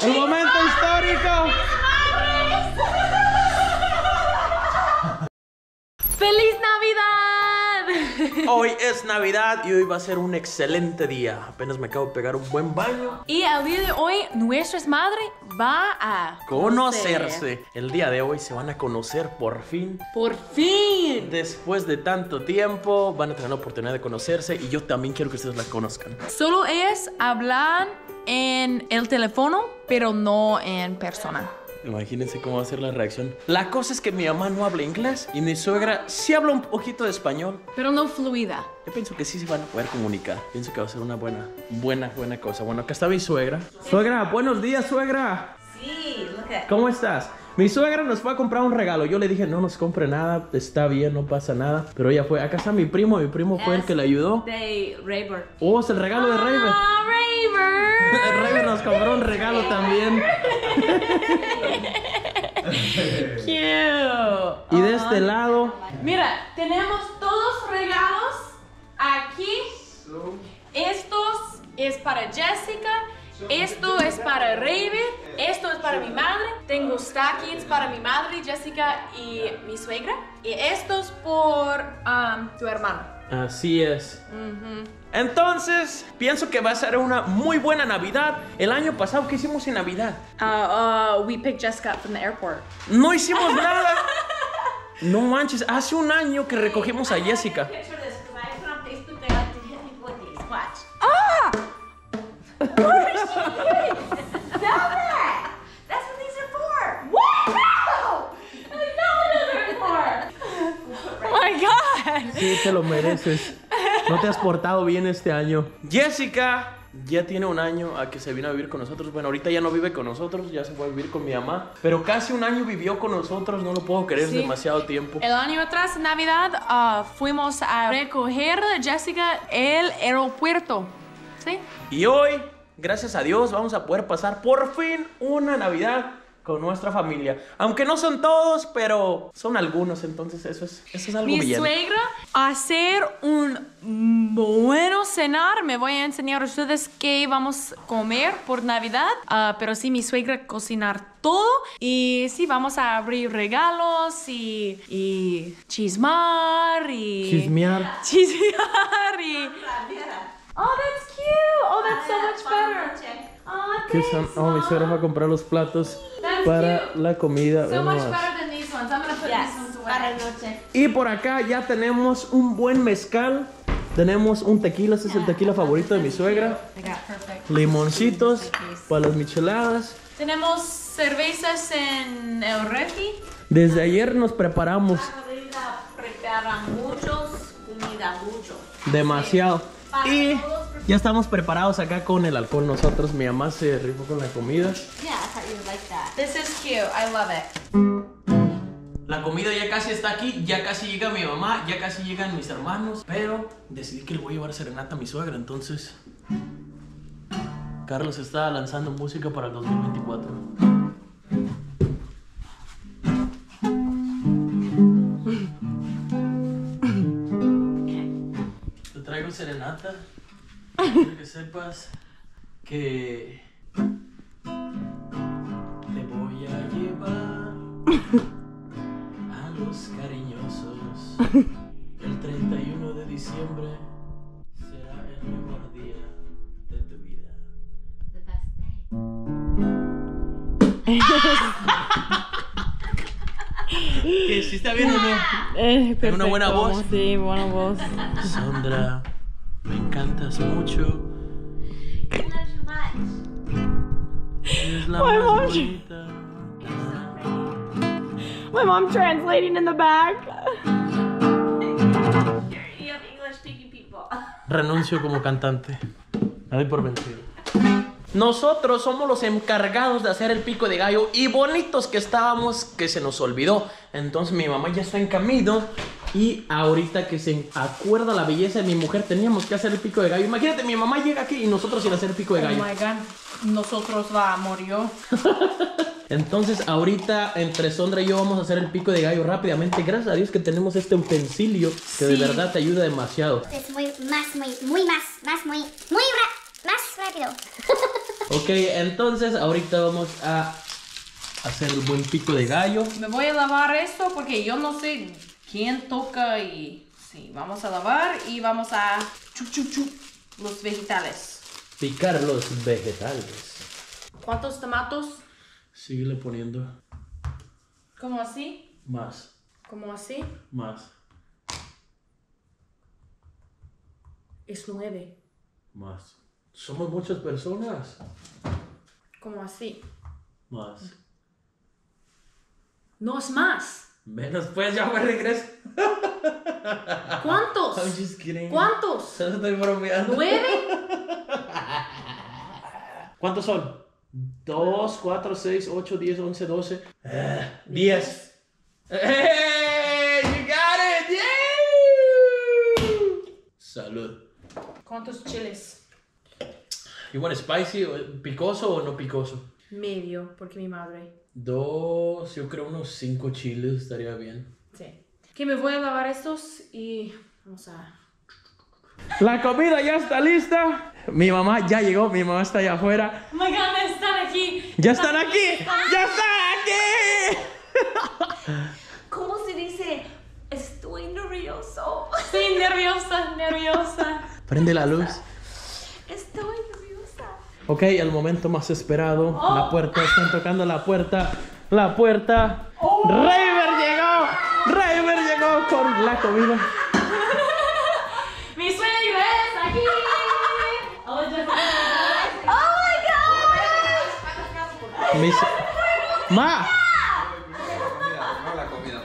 ¡El momento histórico! ¡Feliz Navidad! Hoy es Navidad y hoy va a ser un excelente día. Apenas me acabo de pegar un buen baño. Y el día de hoy, nuestra madre va a Conocerse. El día de hoy se van a conocer por fin. ¡Por fin! Después de tanto tiempo van a tener la oportunidad de conocerse y yo también quiero que ustedes la conozcan. Solo es hablar en el teléfono, pero no en persona. Imagínense cómo va a ser la reacción. La cosa es que mi mamá no habla inglés y mi suegra sí habla un poquito de español. Pero no fluida. Yo pienso que sí se van a poder comunicar. Pienso que va a ser una buena cosa. Bueno, acá está mi suegra. Suegra, buenos días, suegra. Sí, look at. ¿Cómo estás? Mi suegra nos fue a comprar un regalo. Yo le dije, no nos compre nada, está bien, no pasa nada. Pero ella fue, acá está mi primo fue el que le ayudó. De Rayburn. Oh, es el regalo de Raven. ¡Ah, Raver! Raven nos compró un regalo también. Cute. Y de este lado, Mira, tenemos todos regalos aquí. Estos es para Jessica. Esto es para Raven. Esto es para mi madre. Tengo stockings para mi madre, Jessica y mi suegra. Y estos por tu hermano. así es. Entonces, pienso que va a ser una muy buena Navidad. El año pasado, ¿qué hicimos en Navidad? We picked Jessica up from the airport. No hicimos nada. No manches, hace un año que recogimos a Jessica. Picture this, because I put on Facebook, they like to hit me with these. Watch. Stop that! That's what these are for. What? No! That's not what they're for. Oh my God! Sí, te lo mereces. No te has portado bien este año. Jessica ya tiene un año a que se vino a vivir con nosotros. Bueno, ahorita ya no vive con nosotros, ya se fue a vivir con mi mamá. Pero casi un año vivió con nosotros, no lo puedo creer, es Sí. demasiado tiempo. El año atrás, en Navidad, fuimos a recoger a Jessica el aeropuerto. ¿Sí? Y hoy, gracias a Dios, vamos a poder pasar por fin una Navidad con nuestra familia. Aunque no son todos, pero son algunos, entonces eso es algo Mi bien. suegra hacer un bueno cenar. Me voy a enseñar a ustedes qué vamos a comer por Navidad. Pero sí, mi suegra cocinar todo. Y sí, vamos a abrir regalos y chismar y... Chismear. Chismear y... Oh, that's cute. Oh, that's so much better. Oh, ¿Qué son? thanks, Oh, mi suegra va a Mom. comprar los platos That's para cute. la comida. So Vean much nomás. better than these ones. I'm gonna put these ones Yes, para away. noche. Y por acá ya tenemos un buen mezcal. Tenemos un tequila, este es el tequila favorito de mi suegra. Perfect. Limoncitos para las micheladas. Tenemos cervezas en el refri. Desde ayer nos preparamos Ahorita preparan muchos, comida mucho. demasiado. Y ya estamos preparados acá con el alcohol nosotros. Mi mamá se rifó con la comida. Yeah, I thought you would like that. This is cute. I love it. La comida ya casi está aquí, ya casi llega mi mamá, ya casi llegan mis hermanos. Pero decidí que le voy a llevar serenata a mi suegra, entonces Carlos está lanzando música para el 2024. Te traigo serenata. Quiero que sepas que te voy a llevar a los cariñosos. El 31 de diciembre será el mejor día de tu vida. The best day. ¿Que sí está bien o no? Tengo una buena voz. Sí, buena voz. Sandra, me encantas mucho. I love you much. Eres la My más mom- bonita. My mom translating in the back. You have English speaking people. Renuncio como cantante. Me doy por vencido. Nosotros somos los encargados de hacer el pico de gallo. Y bonitos que estábamos, que se nos olvidó. Entonces mi mamá ya está en camino. Y ahorita que se acuerda la belleza de mi mujer, teníamos que hacer el pico de gallo. Imagínate, mi mamá llega aquí y nosotros sin hacer el pico de Oh gallo. my God. Nosotros va a morir. Entonces ahorita entre Sondra y yo vamos a hacer el pico de gallo rápidamente. Gracias a Dios que tenemos este utensilio que de Sí. verdad te ayuda demasiado. Es muy rápido. Ok, entonces ahorita vamos a hacer el buen pico de gallo. Me voy a lavar esto porque yo no sé quién toca y... Sí, vamos a lavar y vamos a chup los vegetales. Picar los vegetales. ¿Cuántos tomatos? Síguele poniendo ¿Cómo así? más, ¿Cómo así? más, Es 9. más. Somos muchas personas. ¿Cómo así? Más. No es más. Menos pues, ya me regreso. ¿Cuántos? I'm just kidding. ¿Cuántos? Solo estoy bromeando. 9. ¿Cuántos son? 2, 4, 6, 8, 10, 11, 12. 10. ¡Hey! You got it! ¡Yeah! Salud. ¿Cuántos chiles? You want spicy? ¿Picoso o no picoso? Medio, porque mi madre. 2, yo creo unos 5 chiles estaría bien. Sí. Que me voy a lavar estos y vamos a... La comida ya está lista. Mi mamá ya llegó, mi mamá está allá afuera. Oh my God, están aquí. ¡Ya están aquí! ¡Ya están aquí! ¿Cómo se dice? Estoy nervioso. Sí, nerviosa. Prende la luz. Estoy nerviosa. Ok, el momento más esperado. La puerta, están tocando la puerta. La puerta. Raver llegó con la comida. Mi suegro es aquí. Oh my God. Ma. Primero la comida.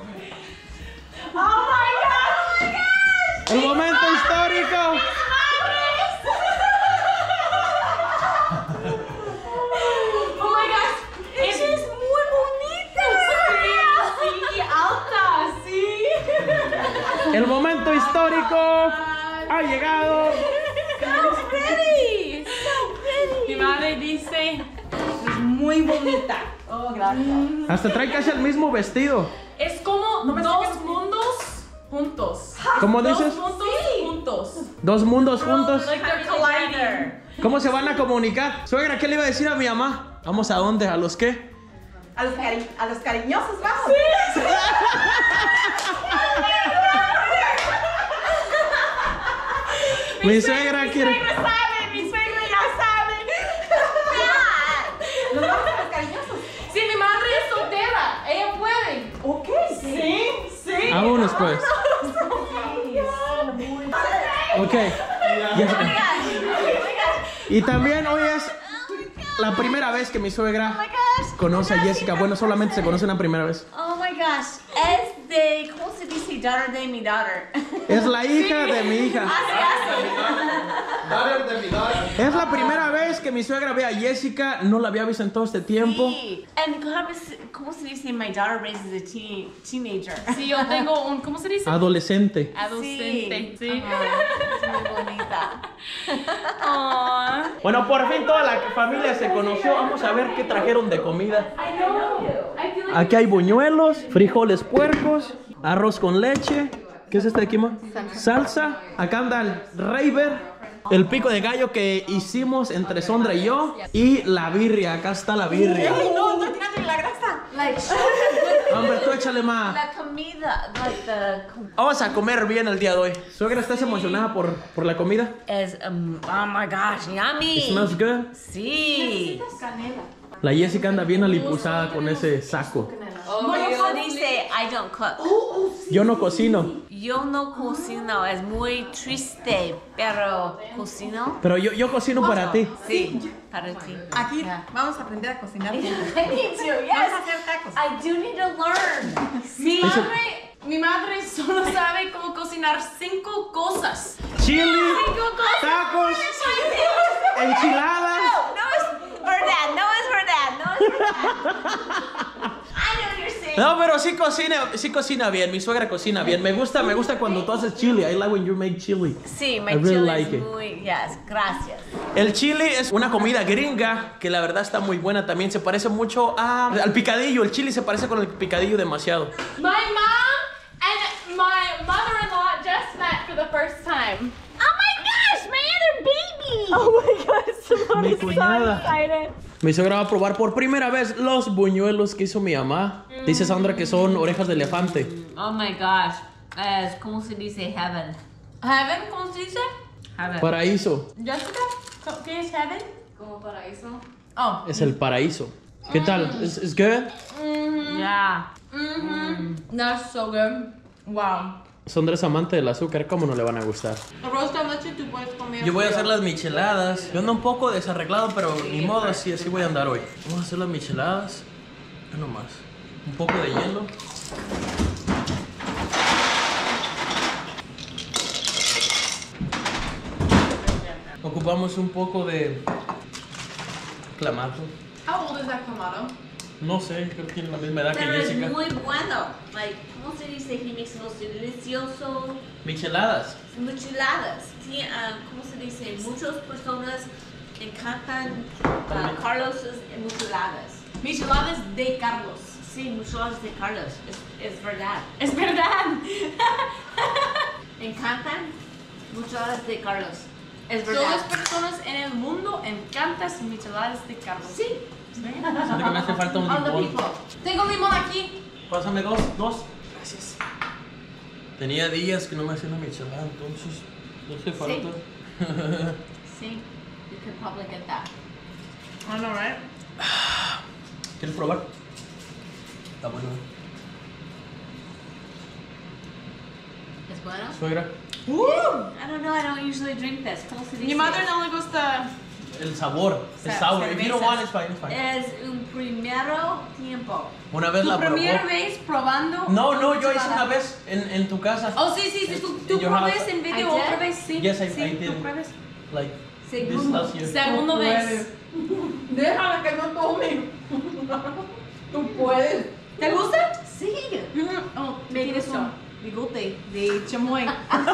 Oh my gosh. El momento histórico. Oh my gosh. Ella es muy bonita. Sí, alta, sí. El momento histórico ha llegado. So pretty. So pretty. Mi madre dice, es muy bonita. Oh, gracias. Hasta trae casi el mismo vestido. Es como dos mundos juntos. ¿Cómo dices? Dos mundos juntos. Dos mundos juntos. Like they're colliding. ¿Cómo se van a comunicar? Suegra, ¿qué le iba a decir a mi mamá? ¿Vamos a dónde? ¿A los qué? A los cariñosos, vamos. Mi suegra quiere. Mi suegra ya sabe. Nos vamos a los cariñosos. Sí, mi madre es soltera. Ella puede. Ok. Sí. Vámonos pues. Ok. Ya está. Y también hoy es la primera vez que mi suegra conoce a Jessica. Bueno, solamente se conoce una primera vez. Oh my gosh. Es de, ¿cómo se dice? Daughter de mi daughter. Es la hija de mi hija. Daughter de mi daughter. Es la primera vez que mi suegra ve a Jessica. No la había visto en todo este tiempo. Sí. And ¿cómo se dice? My daughter raises a teenager. Sí, yo tengo un, ¿cómo se dice? Adolescente. Adolescente. Sí. Es muy bonita. Aww. Bueno, por fin toda la familia se conoció. Vamos a ver qué trajeron de comida. I know. I feel like Aquí hay buñuelos, frijoles puercos, arroz con leche. ¿Qué es este de aquí, ma? Salsa. Acá anda el Raver, el pico de gallo que hicimos entre Sondra y yo. Y la birria. Acá está la birria. No tirándole la grasa. Like, Hombre, tú échale más. la comida, like the... Vamos a comer bien el día de hoy. Suegra, ¿estás emocionada por la comida? Es, oh my gosh, yummy. It smells good. Sí. La Jessica anda bien alipuzada con ese saco. Como dice, I don't cook. Yo no cocino, Yo no cocino, es muy triste, pero cocino. pero yo cocino para ti. Sí, para ti. Aquí vamos a aprender a cocinar. I need to, yes. Vamos a hacer tacos. I do need to learn. mi madre solo sabe cómo cocinar 5 cosas. Chili, tacos, enchiladas. No es verdad, no es verdad, no es verdad. I know you're saying. No, pero sí cocina bien. Mi suegra cocina bien. Me gusta cuando tú haces chili. I like when you make chili. Sí, my I really chili like es it. muy, yes, gracias. El chili es una comida gringa que la verdad está muy buena también. Se parece mucho al picadillo. El chili se parece con el picadillo demasiado. My mom and my mother-in-law just met for the first time. Oh my gosh, my other baby. Oh my gosh, Mi cuñada. Mi suegra va a probar por primera vez los buñuelos que hizo mi mamá. Dice Sandra que son orejas de elefante. Oh my gosh. ¿Cómo se dice heaven? Heaven, ¿cómo se dice? Heaven. Paraíso. Jessica, ¿qué es heaven? Como paraíso. Oh. Es el paraíso. ¿Qué tal? ¿Es good? Yeah. That's so good. Wow. Sandra es amante del azúcar, ¿cómo no le van a gustar? Arroz con leche tú puedes comer. Yo voy a hacer las micheladas. Yo ando un poco desarreglado, pero ni modo, así voy a andar hoy. Vamos a hacer las micheladas. Ya nomás. Un poco de hielo. Ocupamos un poco de clamato. How old is that clamato? No sé, creo que tiene la misma edad que Pero es Jessica. muy bueno. Like, ¿cómo se dice? He makes los delicioso. Micheladas. Micheladas. Sí, ¿cómo se dice? Muchas personas encantan Carlos' micheladas. Micheladas de Carlos. Sí, micheladas de Carlos. Es verdad. Es verdad. Encantan micheladas de Carlos. Es Todas las verdad. personas en el mundo encantan las micheladas de Carlos. Sí. Siento que me hace falta un All the limón. people. Tengo limón aquí. Pásame dos. Gracias. Tenía días que no me hacía una michelada, entonces no hace falta. Sí. You could probably get that. I know, right? ¿Quieres probar? Está bueno. ¿Es bueno? Suegra, I don't know. I don't usually drink this. ¿Cómo se dice? Mi madre no le gusta. el sabor, es sour. If you don't want, it's fine, it's fine. Es un primero tiempo. Una vez ¿Tu la probó. primera vez probando? No, yo hice michelada? una vez en tu casa. Oh, sí, tú In your pruebes house. en video I did? otra vez, sí. Yes, I sí, did. tú pruebes. Like, Segundo. this last year. Segunda vez. Déjala que no tome. Tú puedes. ¿Te gusta? Sí. Oh, Me tienes gustó. un bigote de chamoy.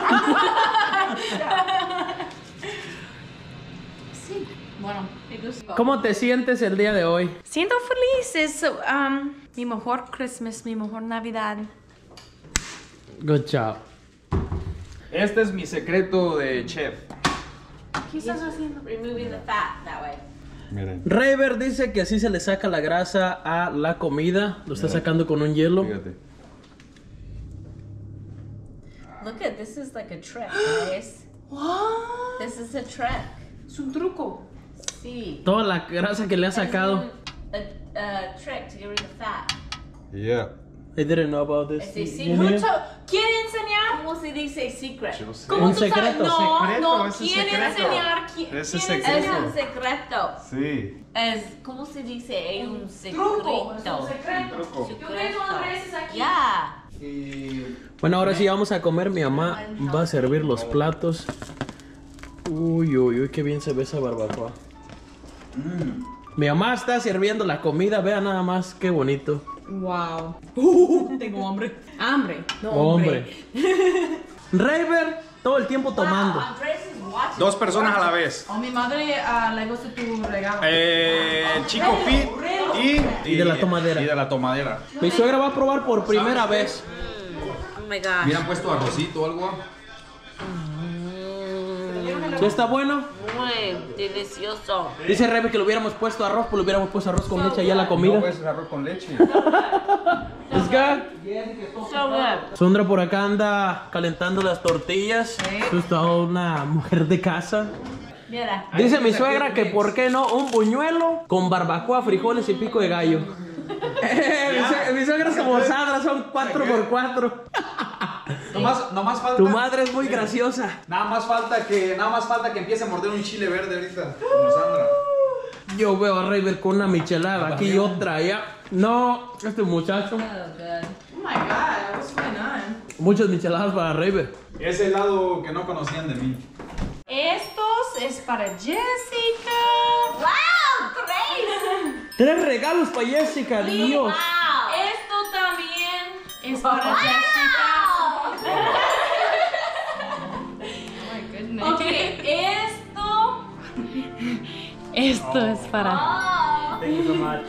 Sí. Bueno, Me gustó. ¿Cómo te sientes el día de hoy? siento feliz. Es mi mejor Christmas, mi mejor Navidad. Good job. Este es mi secreto de chef. ¿Qué estás haciendo? Removing the fat that way. Miren, Raver dice que así se le saca la grasa a la comida. Lo está sacando con un hielo. fíjate. Look at this is like a trick, guys. What? This is a trick. Es un truco. Sí. Toda la grasa que le ha sacado. A trick to get rid of the fat. Yeah. I didn't know about this. Es decir, You knew? Mucho. ¿Quiere enseñar? ¿Cómo se dice secret? Yo sé. ¿Cómo Un tú sabes? secreto, No, secreto, no. ese ¿Quiere secreto. enseñar? Ese ¿Quiere secreto. Es enseñar? un secreto. Sí. Es, ¿cómo se dice? Es un secreto. Truco. Es un secreto. Truco. Yo tengo Andrés aquí. Ya. Y Bueno, ahora sí vamos a comer. Mi mamá va a servir los platos. Uy, qué bien se ve esa barbacoa. Mi mamá está sirviendo la comida. Vean nada más qué bonito. Wow. Tengo hambre. Hambre. No, hombre. Raver todo el tiempo tomando. Wow, Andrés is watching. 2 personas a la vez. A mi madre le gusta tu regalo. Chico Fit Y de la tomadera. Y de la tomadera. Mi suegra va a probar por primera vez. Oh my gosh. ¿Hubieran puesto arrocito o algo? ¿Sí está bueno? Muy delicioso. Dice Raver que le hubiéramos puesto arroz, pues le hubiéramos puesto arroz con leche allá a la comida. No, pues arroz con leche. ¿Es good? So good. Sondra por acá anda calentando las tortillas. Esto es toda una mujer de casa. Mira. Dice mi suegra que por qué no un buñuelo con barbacoa, frijoles y pico de gallo. Mi suegra es como Sandra, son 4x4. Nomás falta. Tu madre es muy graciosa. Nada más falta que empiece a morder un chile verde ahorita, como Sandra. Yo veo a Raver con una michelada aquí y otra allá. No, este muchacho. Oh, good. Oh my god, what's going on? Muchas micheladas para Raver. Es el lado que no conocían de mí. Estos es para Jessica. Wow, Grace. 3 regalos para Jessica, Dios. Wow. Esto también es para Wow. Jessica. Oh Ok, esto es para. Oh. Thank you so much.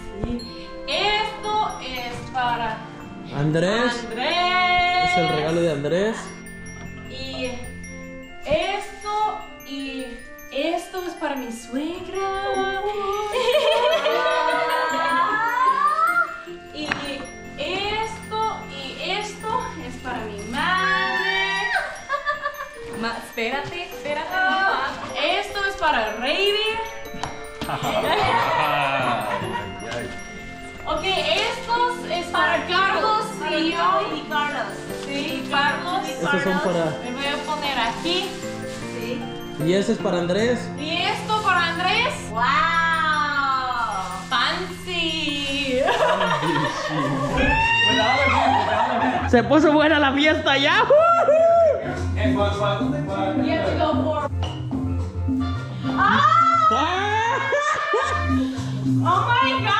Esto es para Andrés. Andrés. Es el regalo de Andrés. Y esto es para para mi suegra. Y esto es para mi madre. Espérate. Esto es para Raven. Ok, estos es para Carlos y yo. Y Carlos. Sí, Carlos. Estos son para... Me voy a poner aquí. Sí. Y ese es para Andrés. Y esto para Andrés. ¡Wow! Fancy. Se puso buena la fiesta ya. You have to go for. Oh my God.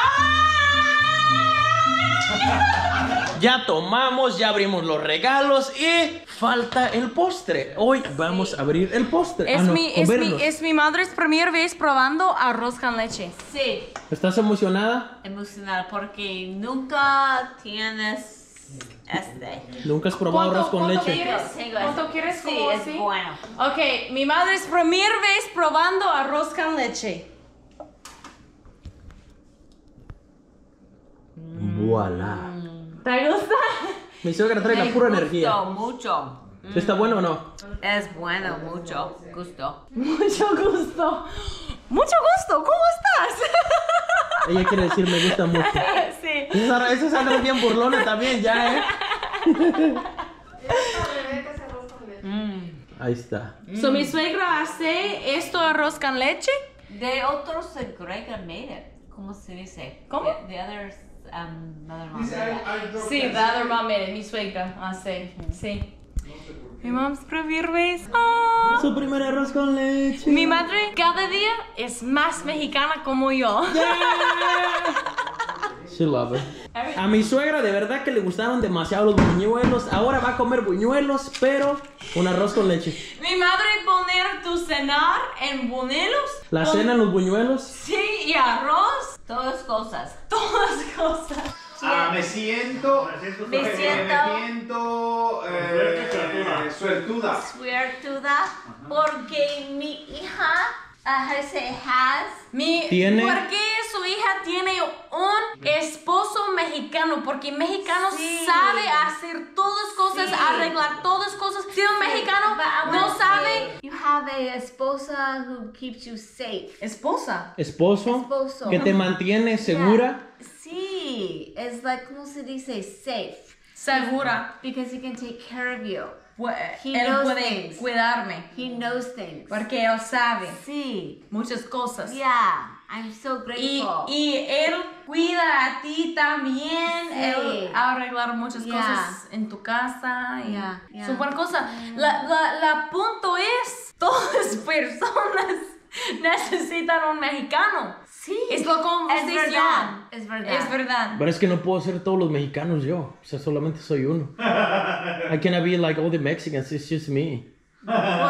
Ya tomamos, ya abrimos los regalos y falta el postre. Hoy vamos a abrir el postre. Es mi madre's primera vez probando arroz con leche. Sí. ¿Estás emocionada? Emocional porque nunca tienes ¿Nunca has probado arroz con leche? ¿Cuánto quieres? Sí, como es así? bueno. Ok, mi madre's primera vez probando arroz con leche. Voilà. ¿Te gusta? Mi suegra trae la pura energía. Mucho. ¿Está bueno o no? Es bueno, mucho gusto. Mucho gusto. Mucho gusto, ¿cómo estás? Ella quiere decir me gusta mucho. Sí. Esa es Sandra bien burlona también ya, ¿eh? Ahí está. So, mi suegra hace esto arroz con leche. De otros se agregan made it. ¿Cómo se dice? ¿Cómo? The others, mother mom. Sí, the other mom made it. Mi suegra hace. Sí. Mi mom's primera vez. Oh. Su primer arroz con leche. Mi madre cada día es más mexicana como yo. She love it. A mi suegra de verdad que le gustaron demasiado los buñuelos. Ahora va a comer buñuelos, pero con arroz con leche. Mi madre poner tu cenar en buñuelos. ¿La cena en los buñuelos? Sí, y arroz. Todas cosas. Todas cosas. Me siento suertuda. Suertuda porque mi hija ¿Tiene? ¿Por qué su hija tiene un esposo mexicano? Porque mexicano Sí. sabe hacer todas cosas, Sí. arreglar todas cosas. Si un mexicano no sabe. You have a esposa who keeps you safe. Esposa. Esposo. Esposo. Que te mantiene segura. Sí, es like, ¿cómo se dice? Safe. Segura. Because he can take care of you. He Él knows puede things. cuidarme. He knows things. Porque él sabe Sí. muchas cosas. Yeah, I'm so grateful. Y él cuida a ti también. Sí. Él arreglar muchas Yeah. cosas en tu casa. Y Yeah, yeah. es buena cosa. La punto es, todas personas necesitan un mexicano. Sí. Es la conversación. Es verdad. Es verdad. Pero es que no puedo ser todos los mexicanos yo. O sea, solamente soy uno. I cannot be like all the Mexicans. It's just me. It's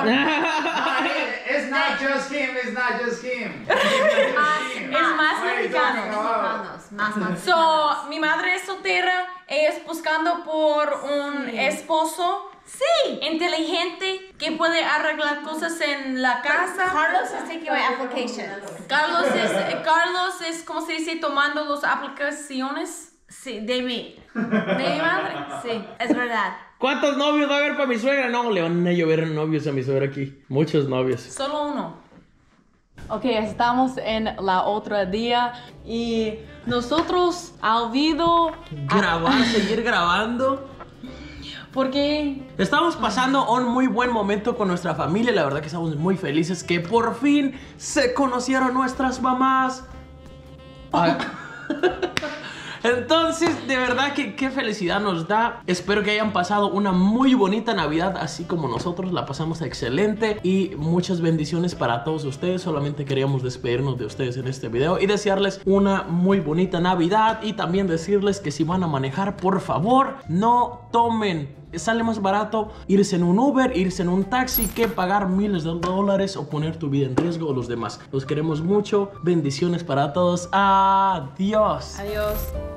not just him, it's not just him. Es más mexicano. Más. So, mi madre es soltera, ella es buscando por un esposo inteligente que puede arreglar cosas en la casa. Carlos is taking my applications. Carlos es como se dice, tomando las aplicaciones Sí, de mí. de mi madre. Sí, es verdad. ¿Cuántos novios va a haber para mi suegra? No, le van a llover novios a mi suegra aquí. Muchos novios. Solo uno. Ok, estamos en la otra día y nosotros ha habido Grabar, seguir grabando. porque Estamos pasando un muy buen momento con nuestra familia. La verdad que estamos muy felices que por fin se conocieron nuestras mamás. Ah. Entonces, de verdad que qué felicidad nos da. Espero que hayan pasado una muy bonita Navidad, así como nosotros la pasamos excelente. Y muchas bendiciones para todos ustedes. Solamente queríamos despedirnos de ustedes en este video y desearles una muy bonita Navidad. Y también decirles que si van a manejar, por favor, no tomen. Sale más barato irse en un Uber, irse en un taxi, que pagar miles de dólares o poner tu vida en riesgo o los demás. Los queremos mucho. Bendiciones para todos. Adiós. Adiós.